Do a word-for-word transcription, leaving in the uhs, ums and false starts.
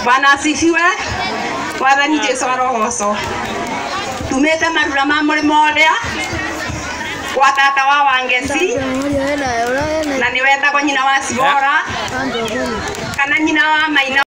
Bwana asifiwe. Mwathani Jesu arogoco. Tumete marura ma murimo uria kwa tata wa Wangeci na ni wetagwo nyina wa Cibora kana nyina wa Maina.